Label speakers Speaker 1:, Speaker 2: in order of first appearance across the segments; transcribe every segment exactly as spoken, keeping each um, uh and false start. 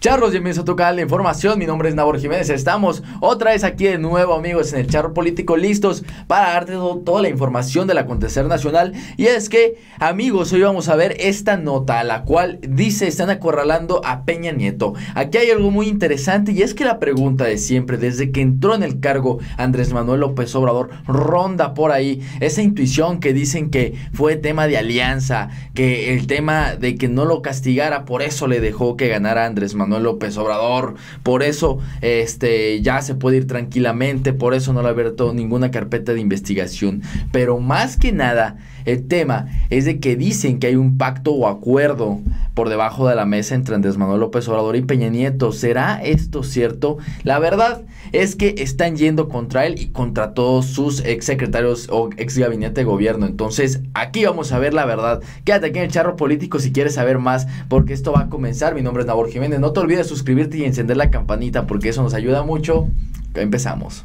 Speaker 1: Charros, bienvenidos a tu canal de información. Mi nombre es Nabor Jiménez. Estamos otra vez aquí de nuevo, amigos, en el Charro Político, listos para darte todo, toda la información del acontecer nacional. Y es que, amigos, hoy vamos a ver esta nota a la cual dice están acorralando a Peña Nieto. Aquí hay algo muy interesante y es que la pregunta de siempre, desde que entró en el cargo Andrés Manuel López Obrador, ronda por ahí esa intuición que dicen que fue tema de alianza, que el tema de que no lo castigara, por eso le dejó que ganara Andrés Manuel López Obrador, por eso este ya se puede ir tranquilamente, por eso no le ha abierto ninguna carpeta de investigación. Pero más que nada el tema es de que dicen que hay un pacto o acuerdo por debajo de la mesa entre Andrés Manuel López Obrador y Peña Nieto. ¿Será esto cierto? La verdad es que están yendo contra él y contra todos sus ex secretarios o ex gabinete de gobierno. Entonces aquí vamos a ver la verdad. Quédate aquí en el Charro Político si quieres saber más, porque esto va a comenzar. Mi nombre es Nabor Jiménez. No te olvides suscribirte y encender la campanita, porque eso nos ayuda mucho. Empezamos.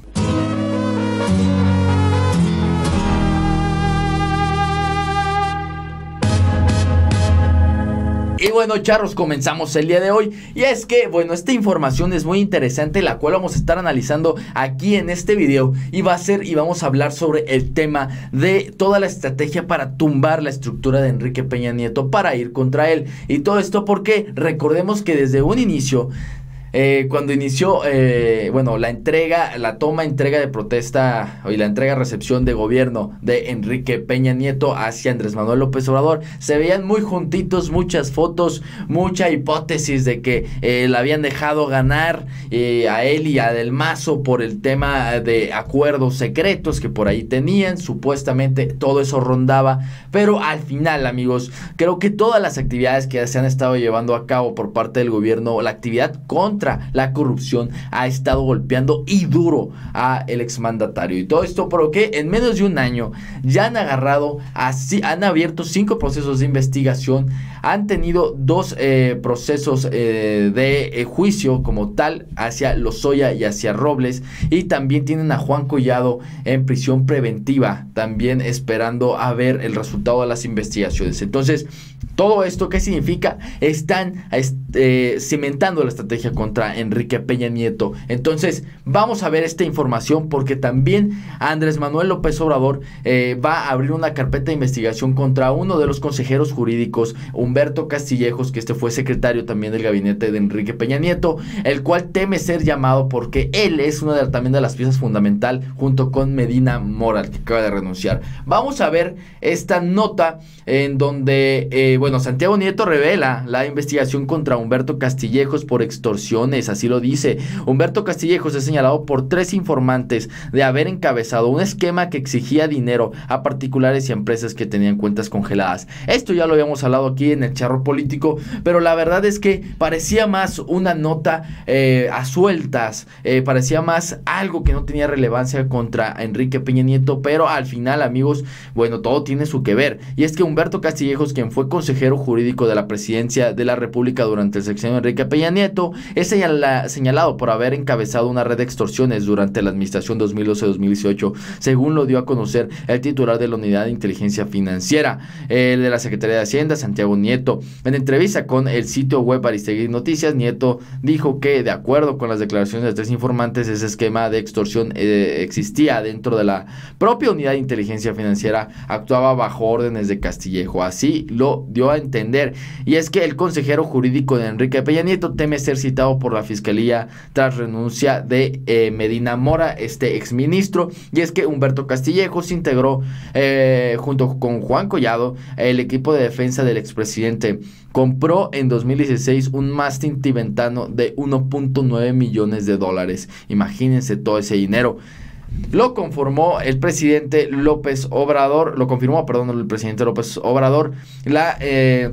Speaker 1: Y bueno, charros, comenzamos el día de hoy. Y es que, bueno, esta información es muy interesante, la cual vamos a estar analizando aquí en este video. Y va a ser, y vamos a hablar sobre el tema de toda la estrategia para tumbar la estructura de Enrique Peña Nieto, para ir contra él. Y todo esto porque recordemos que desde un inicio, Eh, cuando inició, eh, bueno, la entrega, la toma, entrega de protesta y la entrega, recepción de gobierno de Enrique Peña Nieto hacia Andrés Manuel López Obrador, se veían muy juntitos, muchas fotos, mucha hipótesis de que eh, la habían dejado ganar eh, a él y a Del Mazo por el tema de acuerdos secretos que por ahí tenían, supuestamente todo eso rondaba, pero al final, amigos, creo que todas las actividades que se han estado llevando a cabo por parte del gobierno, la actividad contra la corrupción ha estado golpeando y duro a el exmandatario. Y todo esto porque en menos de un año ya han agarrado, así, han abierto cinco procesos de investigación, han tenido dos eh, procesos eh, de eh, juicio como tal hacia Lozoya y hacia Robles, y también tienen a Juan Collado en prisión preventiva, también esperando a ver el resultado de las investigaciones. Entonces, todo esto, ¿qué significa? Están eh, cimentando la estrategia contra Enrique Peña Nieto. Entonces, vamos a ver esta información porque también Andrés Manuel López Obrador eh, va a abrir una carpeta de investigación contra uno de los consejeros jurídicos, Humberto Castillejos, que este fue secretario también del gabinete de Enrique Peña Nieto, el cual teme ser llamado porque él es una de, también de las piezas fundamental junto con Medina Mora, que acaba de renunciar. Vamos a ver esta nota en donde, eh, bueno, Santiago Nieto revela la investigación contra Humberto Castillejos por extorsiones, así lo dice. Humberto Castillejos es señalado por tres informantes de haber encabezado un esquema que exigía dinero a particulares y empresas que tenían cuentas congeladas. Esto ya lo habíamos hablado aquí en el Charro Político, pero la verdad es que parecía más una nota eh, a sueltas, eh, parecía más algo que no tenía relevancia contra Enrique Peña Nieto, pero al final, amigos, bueno, todo tiene su que ver. Y es que Humberto Castillejos, quien fue consejero jurídico de la presidencia de la República durante el sexenio de Enrique Peña Nieto, es señala, señalado por haber encabezado una red de extorsiones durante la administración dos mil doce a dos mil dieciocho, según lo dio a conocer el titular de la Unidad de Inteligencia Financiera, el de la Secretaría de Hacienda, Santiago Nieto. En entrevista con el sitio web Aristegui Noticias, Nieto dijo que, de acuerdo con las declaraciones de tres informantes, ese esquema de extorsión eh, existía dentro de la propia Unidad de Inteligencia Financiera, actuaba bajo órdenes de Castillejo, así lo dio a entender. Y es que el consejero jurídico de Enrique Peña Nieto teme ser citado por la Fiscalía tras renuncia de eh, Medina Mora, este exministro. Y es que Humberto Castillejos integró eh, junto con Juan Collado el equipo de defensa del expresidente. Compró en dos mil dieciséis un mástil tibetano de uno punto nueve millones de dólares. Imagínense todo ese dinero. Lo conformó el presidente López Obrador, lo confirmó, perdón, el presidente López Obrador. La eh,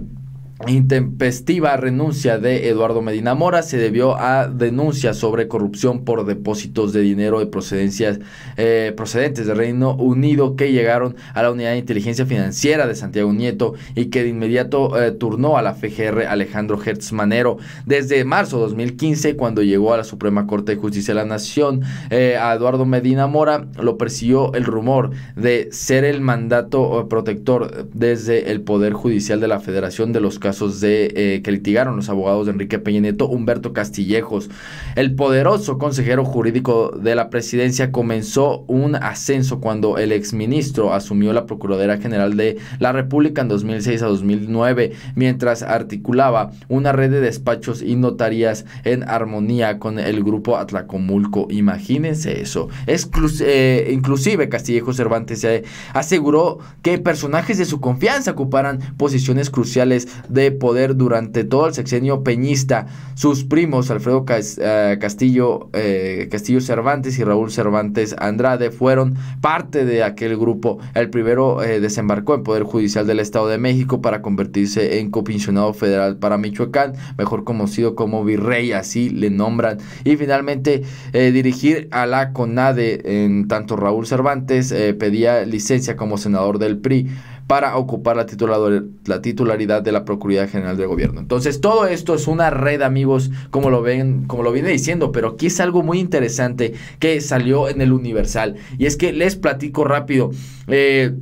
Speaker 1: intempestiva renuncia de Eduardo Medina Mora se debió a denuncias sobre corrupción por depósitos de dinero de procedencias eh, procedentes del Reino Unido que llegaron a la Unidad de Inteligencia Financiera de Santiago Nieto y que de inmediato eh, turnó a la F G R Alejandro Gertz Manero. Desde marzo de dos mil quince, cuando llegó a la Suprema Corte de Justicia de la Nación, eh, a Eduardo Medina Mora lo persiguió el rumor de ser el mandato protector desde el Poder Judicial de la Federación de los casos casos de eh, que litigaron los abogados de Enrique Peña Nieto, Humberto Castillejos. El poderoso consejero jurídico de la presidencia comenzó un ascenso cuando el exministro asumió la Procuraduría General de la República en dos mil seis a dos mil nueve, mientras articulaba una red de despachos y notarías en armonía con el grupo Atlacomulco. Imagínense eso. Exclus eh, inclusive Castillejos Cervantes se aseguró que personajes de su confianza ocuparan posiciones cruciales de poder durante todo el sexenio peñista. Sus primos Alfredo Cas eh, Castillo, eh, Castillo Cervantes y Raúl Cervantes Andrade fueron parte de aquel grupo. El primero eh, desembarcó en Poder Judicial del Estado de México para convertirse en comisionado federal para Michoacán, mejor conocido como virrey, así le nombran, y finalmente eh, dirigir a la CONADE. En tanto, Raúl Cervantes eh, pedía licencia como senador del P R I para ocupar la, titular, la titularidad de la Procuraduría General del Gobierno. Entonces, todo esto es una red, amigos, como lo ven, como lo viene diciendo, pero aquí es algo muy interesante que salió en el Universal, y es que les platico rápido. eh,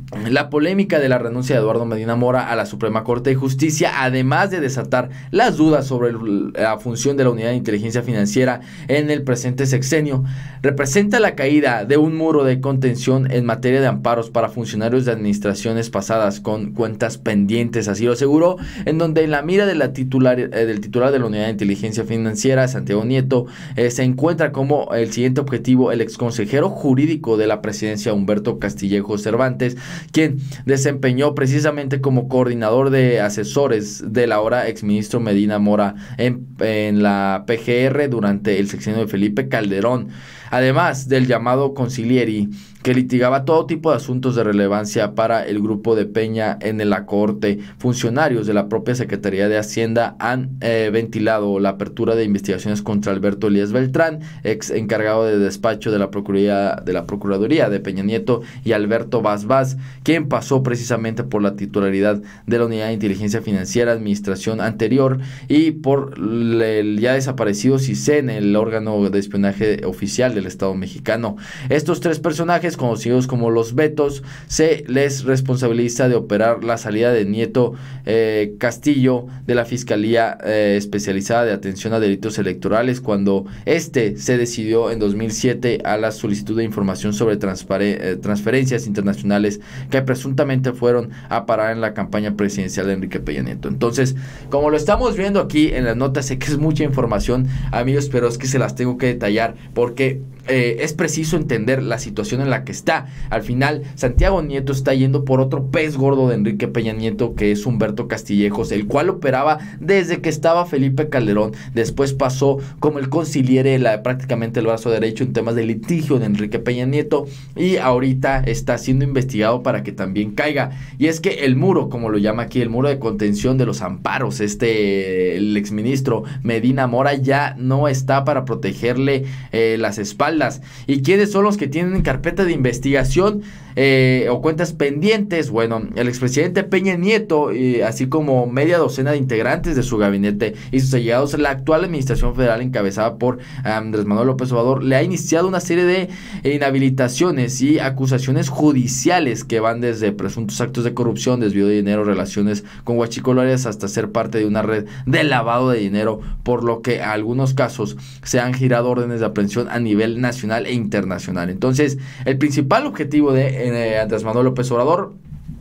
Speaker 1: La polémica de la renuncia de Eduardo Medina Mora a la Suprema Corte de Justicia, además de desatar las dudas sobre el, la función de la Unidad de Inteligencia Financiera en el presente sexenio, representa la caída de un muro de contención en materia de amparos para funcionarios de administraciones pasadas con cuentas pendientes, así lo aseguró, en donde en la mira de la titular, eh, del titular de la Unidad de Inteligencia Financiera, Santiago Nieto, eh, se encuentra como el siguiente objetivo el exconsejero jurídico de la presidencia, Humberto Castillejos Cervantes, quien desempeñó precisamente como coordinador de asesores del ahora exministro Medina Mora en, en la P G R durante el sexenio de Felipe Calderón, además del llamado Consiglieri, que litigaba todo tipo de asuntos de relevancia para el grupo de Peña en la Corte. Funcionarios de la propia Secretaría de Hacienda han eh, ventilado la apertura de investigaciones contra Alberto Elías Beltrán, ex encargado de despacho de la Procuraduría de, la Procuraduría de Peña Nieto, y Alberto Vaz Vaz, quien pasó precisamente por la titularidad de la Unidad de Inteligencia Financiera, administración anterior, y por el ya desaparecido CISEN, el órgano de espionaje oficial del Estado mexicano. Estos tres personajes, conocidos como los Betos, se les responsabiliza de operar la salida de Nieto eh, Castillo de la Fiscalía eh, Especializada de Atención a Delitos Electorales, cuando este se decidió en dos mil siete a la solicitud de información sobre eh, transferencias internacionales que presuntamente fueron a parar en la campaña presidencial de Enrique Peña Nieto. Entonces, como lo estamos viendo aquí en las notas, sé que es mucha información, amigos, pero es que se las tengo que detallar porque Eh, es preciso entender la situación en la que está. Al final, Santiago Nieto está yendo por otro pez gordo de Enrique Peña Nieto, que es Humberto Castillejos, el cual operaba desde que estaba Felipe Calderón. Después pasó como el consigliere, la, prácticamente el brazo derecho en temas de litigio de Enrique Peña Nieto, y ahorita está siendo investigado para que también caiga. Y es que el muro, como lo llama aquí, el muro de contención de los amparos, este, el exministro Medina Mora, ya no está para protegerle eh, las espaldas. ¿Y quiénes son los que tienen carpeta de investigación eh, o cuentas pendientes? Bueno, el expresidente Peña Nieto, eh, así como media docena de integrantes de su gabinete y sus allegados. La actual administración federal, encabezada por Andrés Manuel López Obrador, le ha iniciado una serie de inhabilitaciones y acusaciones judiciales que van desde presuntos actos de corrupción, desvío de dinero, relaciones con huachicolores, hasta ser parte de una red de lavado de dinero, por lo que en algunos casos se han girado órdenes de aprehensión a nivel nacional nacional e internacional. Entonces, el principal objetivo de eh, Andrés Manuel López Obrador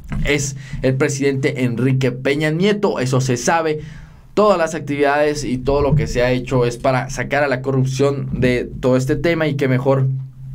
Speaker 1: es el presidente Enrique Peña Nieto, eso se sabe. Todas las actividades y todo lo que se ha hecho es para sacar a la corrupción de todo este tema, y qué mejor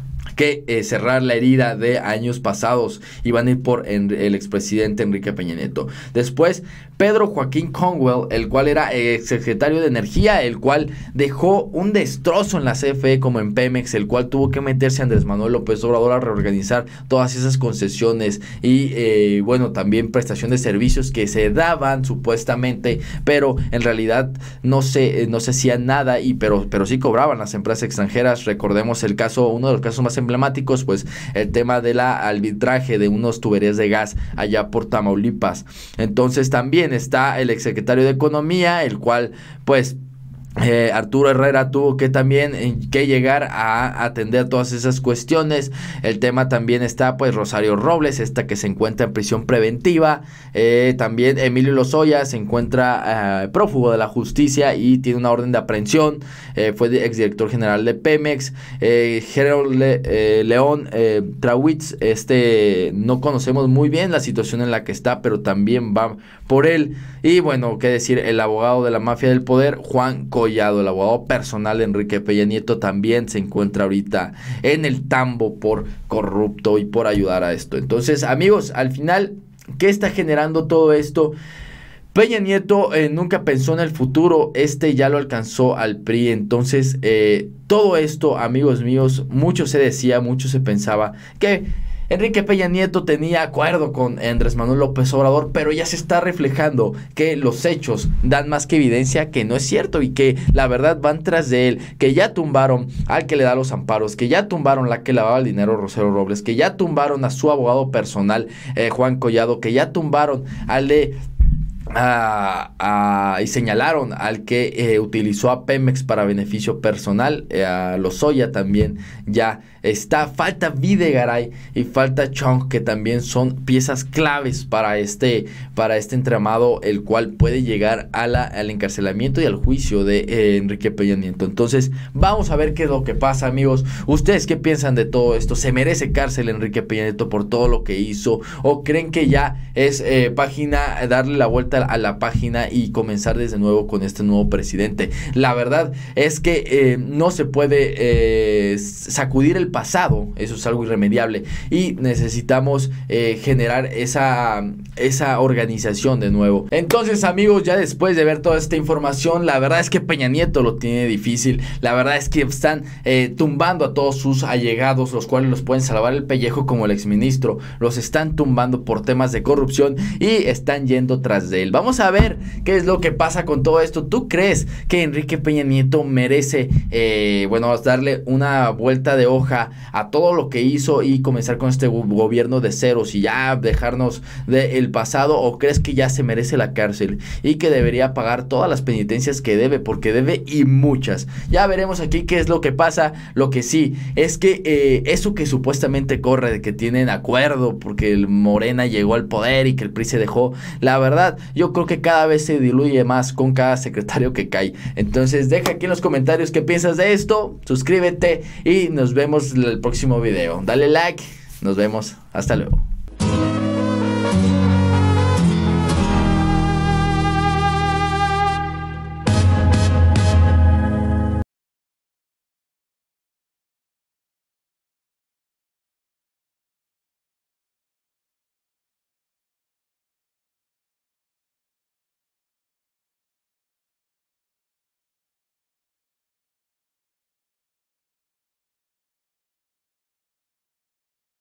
Speaker 1: que eh, cerrar la herida de años pasados, y van a ir por en, el expresidente Enrique Peña Nieto. Después, Pedro Joaquín Conwell, el cual era exsecretario de Energía, el cual dejó un destrozo en la C F E como en Pemex, el cual tuvo que meterse Andrés Manuel López Obrador a reorganizar todas esas concesiones y eh, bueno, también prestación de servicios que se daban supuestamente, pero en realidad no se, no se hacía nada, y pero, pero sí cobraban las empresas extranjeras. Recordemos el caso, uno de los casos más emblemáticos, pues el tema de la arbitraje de unos tuberías de gas allá por Tamaulipas. Entonces también está el exsecretario de Economía, el cual pues Eh, Arturo Herrera tuvo que también eh, que llegar a atender todas esas cuestiones. El tema también está pues Rosario Robles, esta que se encuentra en prisión preventiva. Eh, también Emilio Lozoya se encuentra eh, prófugo de la justicia y tiene una orden de aprehensión. Eh, fue exdirector general de Pemex. eh, Gerardo Le, eh, León eh, Trawitz, este no conocemos muy bien la situación en la que está, pero también va por él. Y bueno, qué decir, el abogado de la mafia del poder, Juan Collado, el abogado personal de Enrique Peña Nieto, también se encuentra ahorita en el tambo por corrupto y por ayudar a esto. Entonces, amigos, al final, ¿qué está generando todo esto? Peña Nieto eh, nunca pensó en el futuro, este ya lo alcanzó al P R I. Entonces, eh, todo esto, amigos míos, mucho se decía, mucho se pensaba que Enrique Peña Nieto tenía acuerdo con Andrés Manuel López Obrador, pero ya se está reflejando que los hechos dan más que evidencia que no es cierto y que la verdad van tras de él, que ya tumbaron al que le da los amparos, que ya tumbaron la que lavaba el dinero, Rosario Robles, que ya tumbaron a su abogado personal, eh, Juan Collado, que ya tumbaron al de... A, a, y señalaron al que eh, utilizó a Pemex para beneficio personal, eh, a Lozoya también ya está, falta Videgaray y falta Chong, que también son piezas claves para este, para este entramado, el cual puede llegar a la, al encarcelamiento y al juicio de eh, Enrique Peña Nieto. Entonces vamos a ver qué es lo que pasa, amigos. ¿Ustedes qué piensan de todo esto? ¿Se merece cárcel Enrique Peña Nieto por todo lo que hizo? ¿O creen que ya es eh, página, darle la vuelta a la página y comenzar desde nuevo con este nuevo presidente? La verdad es que eh, no se puede eh, sacudir el pasado, eso es algo irremediable y necesitamos eh, generar esa, esa organización de nuevo. Entonces, amigos, ya después de ver toda esta información, la verdad es que Peña Nieto lo tiene difícil. La verdad es que están eh, tumbando a todos sus allegados, los cuales los pueden salvar el pellejo, como el exministro. Los están tumbando por temas de corrupción y están yendo tras de él. Vamos a ver qué es lo que pasa con todo esto. ¿Tú crees que Enrique Peña Nieto merece, eh, bueno, darle una vuelta de hoja a todo lo que hizo y comenzar con este gobierno de ceros y ya dejarnos del pasado? ¿O crees que ya se merece la cárcel y que debería pagar todas las penitencias que debe? Porque debe y muchas. Ya veremos aquí qué es lo que pasa. Lo que sí es que eh, eso que supuestamente corre de que tienen acuerdo porque el Morena llegó al poder y que el P R I se dejó, la verdad yo creo que cada vez se diluye más con cada secretario que cae. Entonces deja aquí en los comentarios qué piensas de esto, suscríbete y nos vemos en el próximo video. Dale like, nos vemos, hasta luego.